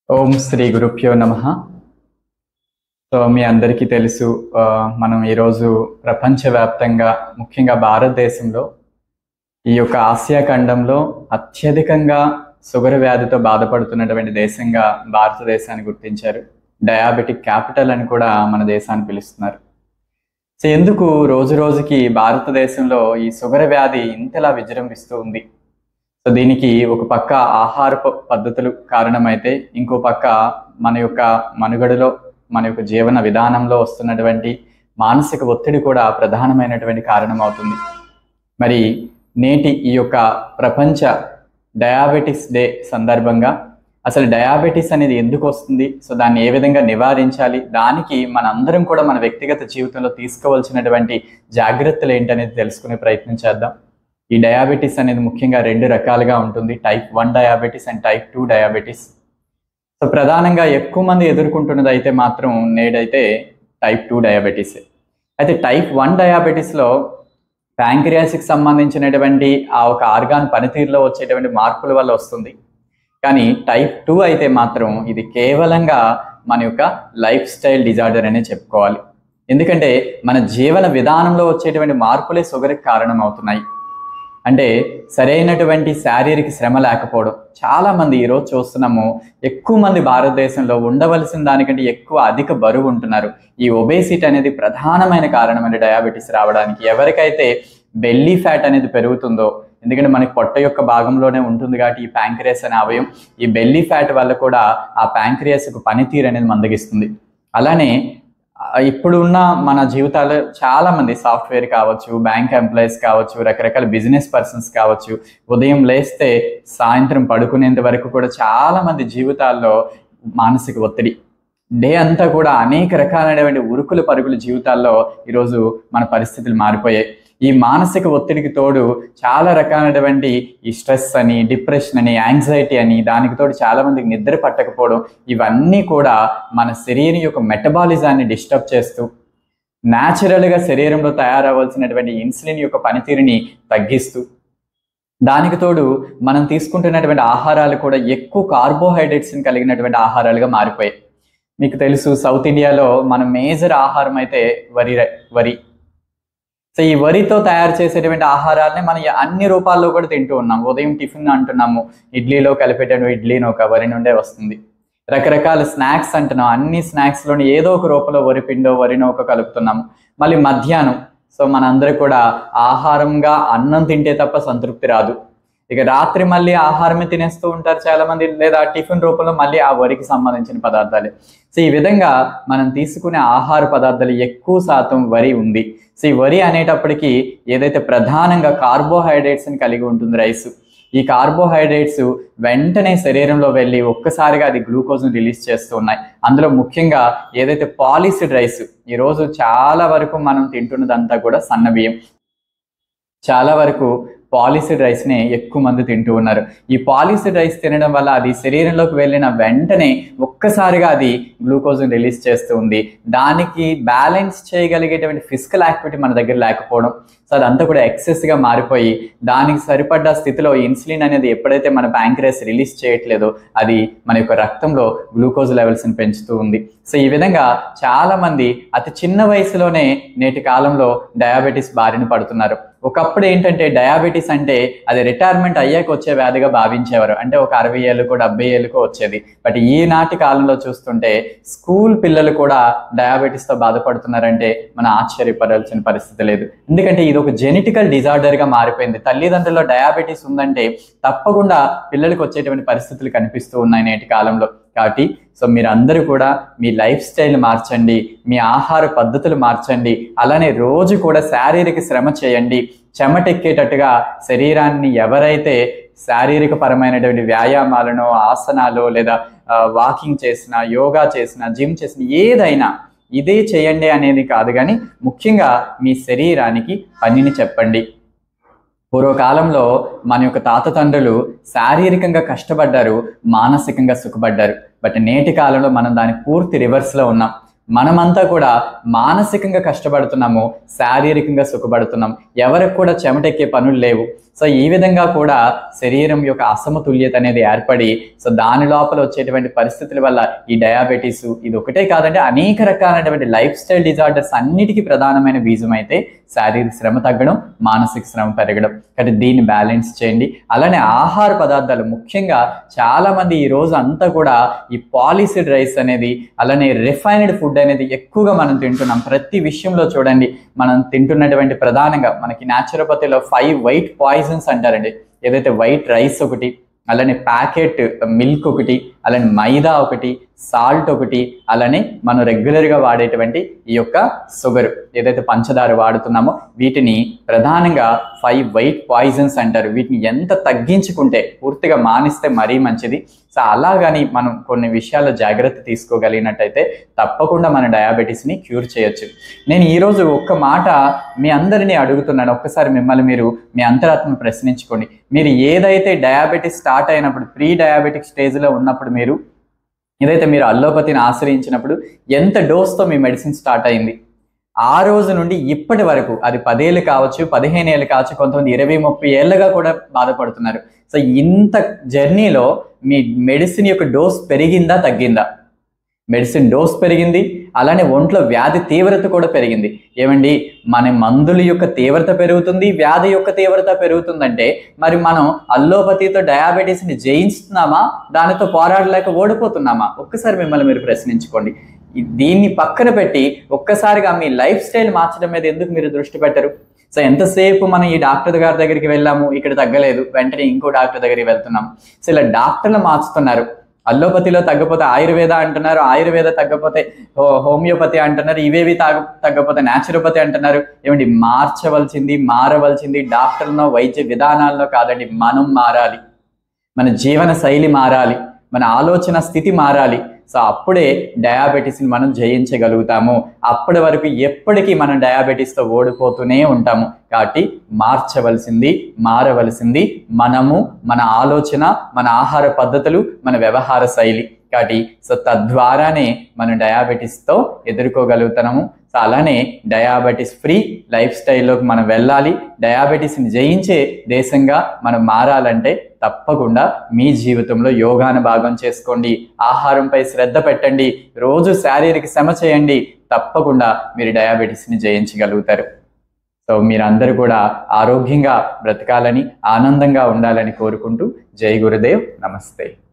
ఓం శ్రీ గురుభ్యో నమః. సో మీ అందరికీ తెలుసు, మనం ఈరోజు ప్రపంచవ్యాప్తంగా ముఖ్యంగా భారతదేశంలో ఈ యొక్క ఆసియా ఖండంలో అత్యధికంగా షుగర్ వ్యాధితో బాధపడుతున్నటువంటి దేశంగా భారతదేశాన్ని గుర్తించారు. డయాబెటిక్ క్యాపిటల్ అని కూడా మన దేశాన్ని పిలుస్తున్నారు. సో ఎందుకు రోజు రోజుకి భారతదేశంలో ఈ షుగర్ వ్యాధి ఇంతలా విజృంభిస్తూ ఉంది? సో దీనికి ఒక పక్క ఆహార పద్ధతులు కారణమైతే, ఇంకో పక్క మన యొక్క మనుగడలో, మన యొక్క జీవన విధానంలో వస్తున్నటువంటి మానసిక ఒత్తిడి కూడా ప్రధానమైనటువంటి కారణం అవుతుంది. మరి నేటి ఈ యొక్క ప్రపంచ డయాబెటిస్ డే సందర్భంగా అసలు డయాబెటిస్ అనేది ఎందుకు వస్తుంది, సో దాన్ని ఏ విధంగా నివారించాలి, దానికి మనందరం కూడా మన వ్యక్తిగత జీవితంలో తీసుకోవాల్సినటువంటి జాగ్రత్తలు ఏంటనేది తెలుసుకునే ప్రయత్నం చేద్దాం. ఈ డయాబెటిస్ అనేది ముఖ్యంగా రెండు రకాలుగా ఉంటుంది, type 1 diabetes and type 2 diabetes. So ప్రధానంగా ఎక్కువ మంది ఎదుర్కొంటున్నది అయితే మాత్రం నేడైతే టైప్ 2 డయాబెటిస్. అయితే టైప్ 1 డయాబెటిస్లో ప్యాంక్రియాస్కి సంబంధించినటువంటి ఆ ఒక ఆర్గాన్ పనితీరులో వచ్చేటువంటి మార్పుల వల్ల వస్తుంది. కానీ టైప్ 2 అయితే మాత్రం ఇది కేవలంగా మన యొక్క లైఫ్ స్టైల్ డిజార్డర్ అనే చెప్పుకోవాలి. ఎందుకంటే మన జీవన విధానంలో వచ్చేటువంటి మార్పులే షుగర్కి కారణం అవుతున్నాయి. అంటే సరైనటువంటి శారీరక శ్రమ లేకపోవడం. చాలామంది ఈరోజు చూస్తున్నాము, ఎక్కువ మంది భారతదేశంలో ఉండవలసిన దానికంటే ఎక్కువ అధిక బరువు ఉంటున్నారు. ఈ ఒబేసిటీ అనేది ప్రధానమైన కారణమైన డయాబెటీస్ రావడానికి. ఎవరికైతే బెల్లీ ఫ్యాట్ అనేది పెరుగుతుందో, ఎందుకంటే మనకి పొట్ట యొక్క భాగంలోనే ఉంటుంది కాబట్టి ఈ ప్యాంక్రియాస్ అనే అవయం, ఈ బెల్లీ ఫ్యాట్ వల్ల కూడా ఆ ప్యాంక్రియాస్కు పనితీరు అనేది మందగిస్తుంది. అలానే ఇప్పుడు ఉన్న మన జీవితాల్లో చాలామంది సాఫ్ట్వేర్ కావచ్చు, బ్యాంక్ ఎంప్లాయీస్ కావచ్చు, రకరకాల బిజినెస్ పర్సన్స్ కావచ్చు, ఉదయం లేస్తే సాయంత్రం పడుకునేంత వరకు కూడా చాలామంది జీవితాల్లో మానసిక ఒత్తిడి, డే అంతా కూడా అనేక రకాలైనటువంటి ఉరుకుల పరుగుల జీవితాల్లో ఈరోజు మన పరిస్థితులు మారిపోయాయి. ఈ మానసిక ఒత్తిడికి తోడు చాలా రకాలైనటువంటి ఈ స్ట్రెస్ అని, డిప్రెషన్ అని, యాంగ్జైటీ అని, దానికి తోడు చాలామందికి నిద్ర పట్టకపోవడం, ఇవన్నీ కూడా మన శరీరం యొక్క మెటబాలిజాన్ని డిస్టర్బ్ చేస్తూ న్యాచురల్గా శరీరంలో తయారవలసినటువంటి ఇన్సులిన్ యొక్క పనితీరుని తగ్గిస్తూ, దానికి తోడు మనం తీసుకుంటున్నటువంటి ఆహారాలు కూడా ఎక్కువ కార్బోహైడ్రేట్స్ని కలిగినటువంటి ఆహారాలుగా మారిపోయాయి. మీకు తెలుసు, సౌత్ ఇండియాలో మన మేజర్ ఆహారం అయితే వరి. సో ఈ వరితో తయారు చేసేటువంటి ఆహారాలని మనం అన్ని రూపాల్లో కూడా తింటూ ఉన్నాం. ఉదయం టిఫిన్ అంటున్నాము, ఇడ్లీలో కలిపేటటువంటి ఇడ్లీని ఒక వరి నుండే వస్తుంది. రకరకాల స్నాక్స్ అంటున్నాం, అన్ని స్నాక్స్లోని ఏదో ఒక రూపంలో వరి పిండో వరినో ఒక కలుపుతున్నాము. మళ్ళీ మధ్యాహ్నం, సో మనందరూ కూడా ఆహారంగా అన్నం తింటే తప్ప సంతృప్తి రాదు. ఇక రాత్రి మళ్ళీ ఆహారమే తినేస్తూ ఉంటారు చాలామంది, లేదా టిఫిన్ రూపంలో మళ్ళీ ఆ వరికి సంబంధించిన పదార్థాలే. సో ఈ విధంగా మనం తీసుకునే ఆహార పదార్థాలు ఎక్కువ శాతం వరి ఉంది. సో ఈ వరి అనేటప్పటికీ ఏదైతే ప్రధానంగా కార్బోహైడ్రేట్స్ని కలిగి ఉంటుంది రైస్, ఈ కార్బోహైడ్రేట్స్ వెంటనే శరీరంలో వెళ్ళి ఒక్కసారిగా అది గ్లూకోజ్ని రిలీజ్ చేస్తూ ఉన్నాయి. అందులో ముఖ్యంగా ఏదైతే పాలిష్డ్ రైస్, ఈరోజు చాలా వరకు మనం తింటున్నదంతా కూడా సన్న బియ్యం, చాలా వరకు పాలిష్డ్ రైస్ని ఎక్కువ మంది తింటూ ఉన్నారు. ఈ పాలిష్డ్ రైస్ తినడం వల్ల అది శరీరంలోకి వెళ్ళిన వెంటనే ఒక్కసారిగా అది గ్లూకోజ్ని రిలీజ్ చేస్తూ ఉంది. దానికి బ్యాలెన్స్ చేయగలిగేటువంటి ఫిజికల్ యాక్టివిటీ మన దగ్గర లేకపోవడం, సో అదంతా కూడా ఎక్సెస్గా మారిపోయి దానికి సరిపడ్డ స్థితిలో ఇన్సులిన్ అనేది ఎప్పుడైతే మన ప్యాంక్రియాస్ రిలీజ్ చేయట్లేదో అది మన యొక్క రక్తంలో గ్లూకోజ్ లెవెల్స్ని పెంచుతూ ఉంది. సో ఈ విధంగా చాలామంది అతి చిన్న వయసులోనే నేటి కాలంలో డయాబెటీస్ బారిన పడుతున్నారు. ఒకప్పుడు ఏంటంటే డయాబెటీస్ అంటే అది రిటైర్మెంట్ అయ్యాక వచ్చే వ్యాధిగా భావించేవారు, అంటే ఒక 60 ఏళ్ళకో 70 ఏళ్ళకో వచ్చేది. బట్ ఈనాటి కాలంలో చూస్తుంటే స్కూల్ పిల్లలు కూడా డయాబెటీస్తో బాధపడుతున్నారంటే మనం ఆశ్చర్యపడాల్సిన పరిస్థితి లేదు. ఎందుకంటే ఇది ఒక జెనెటికల్ డిజార్డర్గా మారిపోయింది. తల్లిదండ్రుల్లో డయాబెటీస్ ఉందంటే తప్పకుండా పిల్లలకు వచ్చేటువంటి పరిస్థితులు కనిపిస్తూ ఉన్నాయి నేటి కాలంలో. కాబట్టి సో మీరందరూ కూడా మీ లైఫ్ స్టైల్ మార్చండి, మీ ఆహార పద్ధతులు మార్చండి, అలానే రోజు కూడా శారీరక శ్రమ చేయండి. చెమటెక్కేటట్టుగా శరీరాన్ని ఎవరైతే శారీరక పరమైనటువంటి వ్యాయామాలను, ఆసనాలు, లేదా వాకింగ్ చేసినా, యోగా చేసినా, జిమ్ చేసినా, ఏదైనా ఇదే చేయండి అనేది కాదు, కానీ ముఖ్యంగా మీ శరీరానికి పనిని చెప్పండి. పూర్వకాలంలో మన యొక్క తాత తండ్రులు శారీరకంగా కష్టపడ్డారు, మానసికంగా సుఖపడ్డారు. బట్ నేటి కాలంలో మనం దాని పూర్తి రివర్స్లో ఉన్నాం. మనమంతా కూడా మానసికంగా కష్టపడుతున్నాము, శారీరకంగా సుఖపడుతున్నాం. ఎవరికి కూడా చెమటెక్కే పనులు లేవు. సో ఈ విధంగా కూడా శరీరం యొక్క అసమతుల్యత అనేది ఏర్పడి సో దాని లోపల వచ్చేటువంటి పరిస్థితుల వల్ల ఈ డయాబెటీస్ ఇది ఒకటే కాదంటే అనేక రకాలైనటువంటి లైఫ్ స్టైల్ డిజార్డర్స్ అన్నిటికీ ప్రధానమైన బీజం అయితే శారీరక శ్రమ తగ్గడం, మానసిక శ్రమ పెరగడం. కాబట్టి దీన్ని బ్యాలెన్స్ చేయండి. అలానే ఆహార పదార్థాలు ముఖ్యంగా చాలా మంది ఈ రోజు అంతా కూడా ఈ పాలిష్డ్ రైస్ అనేది అలానే రిఫైన్డ్ ఫుడ్ అనేది ఎక్కువగా మనం తింటున్నాం. ప్రతి విషయంలో చూడండి, మనం తింటున్నటువంటి ప్రధానంగా మనకి న్యాచురోపతిలో 5 వైట్ పాయిజన్స్ అంటారండి. ఏదైతే వైట్ రైస్ ఒకటి, అలానే ప్యాకెట్ మిల్క్ ఒకటి, అలానే మైదా ఒకటి, సాల్ట్ ఒకటి, అలానే మనం రెగ్యులర్గా వాడేటువంటి ఈ యొక్క షుగర్ ఏదైతే పంచదార వాడుతున్నామో వీటిని ప్రధానంగా 5 వైట్ పాయిజన్స్ అంటారు. వీటిని ఎంత తగ్గించుకుంటే పూర్తిగా మానిస్తే మరీ మంచిది. సో అలాగని మనం కొన్ని విషయాల్లో జాగ్రత్త తీసుకోగలిగినట్టయితే తప్పకుండా మన డయాబెటీస్ని క్యూర్ చేయొచ్చు. నేను ఈరోజు ఒక్క మాట మీ అందరినీ అడుగుతున్నాను. ఒక్కసారి మిమ్మల్ని మీరు మీ అంతరాత్మను ప్రశ్నించుకోండి. మీరు ఏదైతే డయాబెటీస్ స్టార్ట్ అయినప్పుడు ప్రీ డయాబెటిక్ స్టేజ్లో ఉన్నప్పుడు మీరు ఏదైతే మీరు అల్లోపతిని ఆశ్రయించినప్పుడు ఎంత డోస్తో మీ మెడిసిన్ స్టార్ట్ అయింది, ఆ రోజు నుండి ఇప్పటి వరకు అది 10 ఏళ్ళు కావచ్చు, 15 ఏళ్ళు కావచ్చు, కొంతమంది 20-30 ఏళ్ళగా కూడా బాధపడుతున్నారు. సో ఇంత జర్నీలో మీ మెడిసిన్ యొక్క డోస్ పెరిగిందా తగ్గిందా? మెడిసిన్ డోస్ పెరిగింది, అలానే ఒంట్లో వ్యాధి తీవ్రత కూడా పెరిగింది. ఏమండి, మన మందుల యొక్క తీవ్రత పెరుగుతుంది, వ్యాధి యొక్క తీవ్రత పెరుగుతుందంటే మరి మనం అల్లోపతితో డయాబెటీస్ని జయిస్తున్నామా, దానితో పోరాడలేక ఓడిపోతున్నామా? ఒక్కసారి మిమ్మల్ని మీరు ప్రశ్నించుకోండి. దీన్ని పక్కన పెట్టి ఒక్కసారిగా మీ లైఫ్ స్టైల్ మార్చడం మీద ఎందుకు మీరు దృష్టి పెట్టరు? సో ఎంతసేపు మనం ఈ డాక్టర్ గారి దగ్గరికి వెళ్ళాము, ఇక్కడ తగ్గలేదు, వెంటనే ఇంకో డాక్టర్ దగ్గరికి వెళ్తున్నాం. సో ఇలా డాక్టర్లు మార్చుతున్నారు. అల్లోపతిలో తగ్గపోతే ఆయుర్వేద అంటున్నారు, ఆయుర్వేద తగ్గపోతే హోమియోపతి అంటున్నారు, ఇవేవి తగ్గపోతే న్యాచురోపతి అంటున్నారు. ఏమండి, మారవలసింది డాక్టర్లో వైద్య విధానాల్లో కాదండి, మనం మారాలి. మన జీవన శైలి మారాలి, మన ఆలోచన స్థితి మారాలి. సో అప్పుడే డయాబెటీస్ని మనం జయించగలుగుతాము. అప్పటి వరకు ఎప్పటికీ మనం డయాబెటీస్తో ఓడిపోతూనే ఉంటాము. కాబట్టి మారవలసింది మనము, మన ఆలోచన, మన ఆహార పద్ధతులు, మన వ్యవహార శైలి. కాబట్టి సో తద్వారానే మనం డయాబెటీస్తో ఎదుర్కోగలుగుతాము. సో అలానే డయాబెటీస్ ఫ్రీ లైఫ్ స్టైల్లోకి మనం వెళ్ళాలి. డయాబెటీస్ని జయించే దేశంగా మనం మారాలంటే తప్పకుండా మీ జీవితంలో యోగాను భాగం చేసుకోండి, ఆహారంపై శ్రద్ధ పెట్టండి, రోజు శారీరక శ్రమ చేయండి. తప్పకుండా మీరు డయాబెటీస్ని జయించగలుగుతారు. సో మీరందరూ కూడా ఆరోగ్యంగా బ్రతకాలని, ఆనందంగా ఉండాలని కోరుకుంటూ జై గురుదేవ్, నమస్తే.